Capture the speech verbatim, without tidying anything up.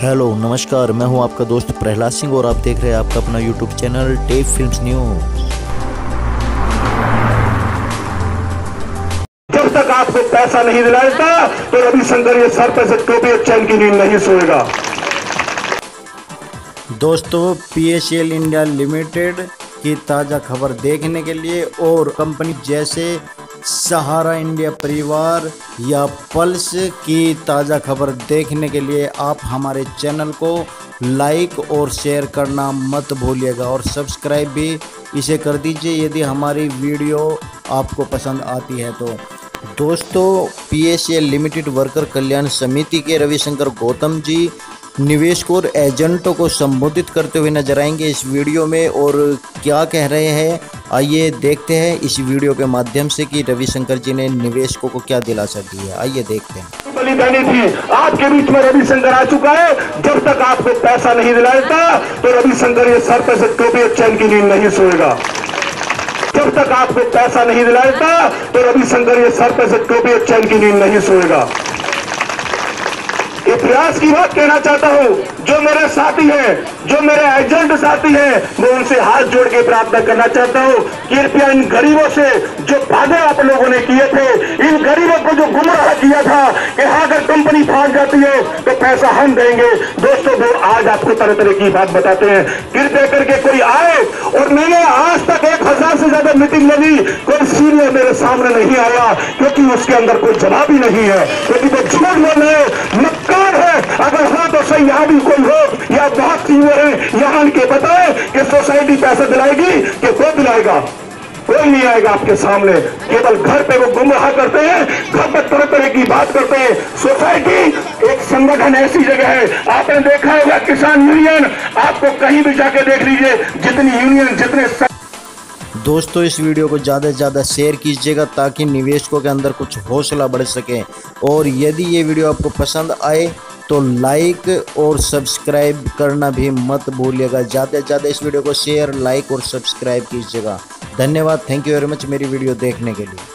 Hello नमस्कार, मैं हूं आपका दोस्त प्रहलाद सिंह और आप देख रहे हैं आपका अपना YouTube channel Tape Films News. जब तक आपको पैसा नहीं दिलाएगा तो रविशंकर ये सर पे से टोपी और चैन की नींद नहीं सोएगा। दोस्तों, पीएसएल इंडिया लिमिटेड की ताज़ा खबर देखने के लिए और कंपनी जैसे सहारा इंडिया परिवार या पल्स की ताज़ा खबर देखने के लिए आप हमारे चैनल को लाइक और शेयर करना मत भूलिएगा और सब्सक्राइब भी इसे कर दीजिए यदि हमारी वीडियो आपको पसंद आती है तो। दोस्तों, पीएसएल लिमिटेड वर्कर कल्याण समिति के रविशंकर गौतम जी निवेशकों और एजेंटों को संबोधित करते हुए नजर आएंगे इस वीडियो में, और क्या कह रहे हैं आइए देखते हैं इस वीडियो के माध्यम से कि रविशंकर जी ने निवेशकों को क्या दिलासा दी है। आइए देखते हैं। बलि देनी थी, आपके बीच में रविशंकर आ चुका है। जब तक आपको पैसा नहीं दिलाएगा तो रविशंकर ये सर पे से टोपी और चैन की नींद नहीं सोएगा। जब तक आपको पैसा नहीं दिलाएगा तो रविशंकर ये सर पे से टोपी और चैन की नींद नहीं सोएगा। इतिहास की बात कहना चाहता हूं, जो मेरे साथी हैं, जो मेरे एजेंट साथी हैं, मैं उनसे हाथ जोड़ के प्रार्थना करना चाहता हूं, कृपया इन गरीबों से जो वादे आप लोगों ने किए थे, इन गरीबों को जो गुमराह किया था कि हाँ अगर कंपनी फाड़ जाती है तो पैसा हम देंगे। दोस्तों, वो आज आपको तरह तरह की बात बताते हैं। कृपया करके कोई आए, और मैंने आज तक एक हजार से ज्यादा मीटिंग लगी, कोई सीनियर मेरे सामने नहीं आया क्योंकि उसके अंदर कोई जवाब ही नहीं है, क्योंकि वो झूठ बोल रहे हैं, मक्कार है। अगर हाँ तो सही यहाँ भी कोई हो या बहुत सीनियर है, यहाँ के बताए कि सोसाइटी पैसा दिलाएगी कि कोई दिलाएगा? कोई नहीं आएगा आपके सामने। केवल घर पे वो गुमराह करते हैं, घर पर तरह तरह की बात करते हैं। सोसाइटी एक संगठन ऐसी जगह है, आपने देखा होगा किसान यूनियन, आपको कहीं भी जाके देख लीजिए, जितनी यूनियन जितने स... दोस्तों, इस वीडियो को ज़्यादा से ज़्यादा शेयर कीजिएगा ताकि निवेशकों के अंदर कुछ हौसला बढ़ सके, और यदि ये वीडियो आपको पसंद आए तो लाइक और सब्सक्राइब करना भी मत भूलिएगा। ज़्यादा से ज़्यादा इस वीडियो को शेयर, लाइक और सब्सक्राइब कीजिएगा। धन्यवाद, थैंक यू वेरी मच मेरी वीडियो देखने के लिए।